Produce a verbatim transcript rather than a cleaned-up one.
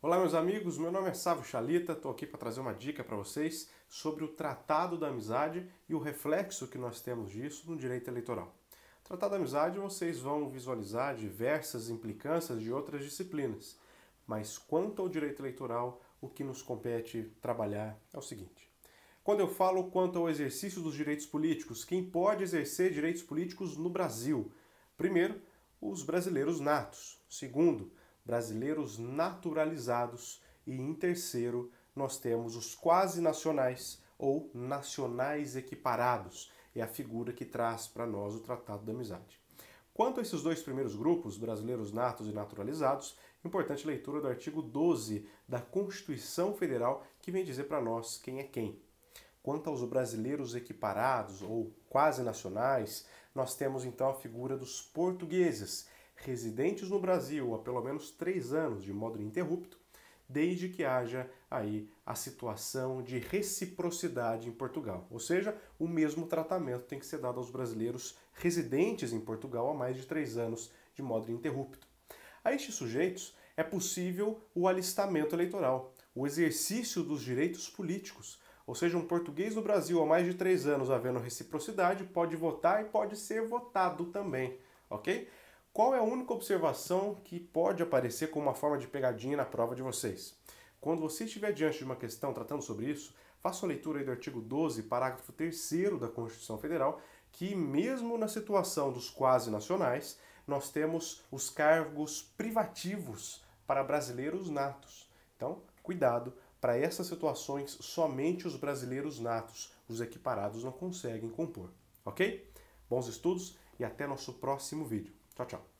Olá meus amigos, meu nome é Sávio Chalita, estou aqui para trazer uma dica para vocês sobre o Tratado da Amizade e o reflexo que nós temos disso no direito eleitoral. O Tratado da Amizade vocês vão visualizar diversas implicâncias de outras disciplinas, mas quanto ao direito eleitoral, o que nos compete trabalhar é o seguinte. Quando eu falo quanto ao exercício dos direitos políticos, quem pode exercer direitos políticos no Brasil? Primeiro, os brasileiros natos. Segundo, brasileiros naturalizados. E em terceiro, nós temos os quase nacionais ou nacionais equiparados. É a figura que traz para nós o Tratado da Amizade. Quanto a esses dois primeiros grupos, brasileiros natos e naturalizados, importante leitura do artigo doze da Constituição Federal, que vem dizer para nós quem é quem. Quanto aos brasileiros equiparados ou quase nacionais, nós temos então a figura dos portugueses, residentes no Brasil há pelo menos três anos de modo ininterrupto, desde que haja aí a situação de reciprocidade em Portugal. Ou seja, o mesmo tratamento tem que ser dado aos brasileiros residentes em Portugal há mais de três anos de modo ininterrupto. A estes sujeitos é possível o alistamento eleitoral, o exercício dos direitos políticos. Ou seja, um português no Brasil há mais de três anos havendo reciprocidade pode votar e pode ser votado também, ok? Qual é a única observação que pode aparecer como uma forma de pegadinha na prova de vocês? Quando você estiver diante de uma questão tratando sobre isso, faça uma leitura aí do artigo doze, parágrafo terceiro da Constituição Federal, que mesmo na situação dos quase nacionais, nós temos os cargos privativos para brasileiros natos. Então, cuidado, para essas situações somente os brasileiros natos, os equiparados, não conseguem compor, ok? Bons estudos e até nosso próximo vídeo. Tchau, tchau.